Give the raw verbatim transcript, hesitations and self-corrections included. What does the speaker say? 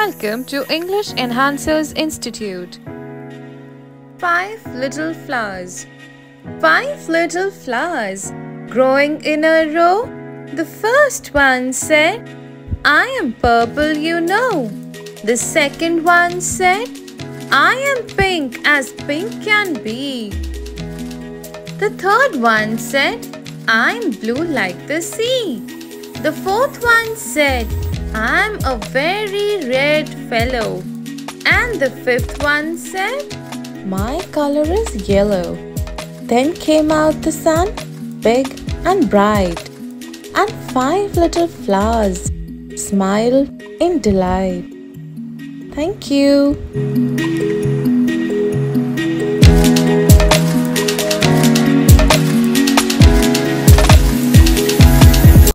Welcome to English Enhancers Institute. Five little flowers. Five little flowers growing in a row. The first one said, I am purple, you know. The second one said, I am pink as pink can be. The third one said, I'm blue like the sea. The fourth one said, I'm a very red fellow. And the fifth one said, my color is yellow. Then came out the sun, big and bright, and five little flowers smiled in delight. Thank you.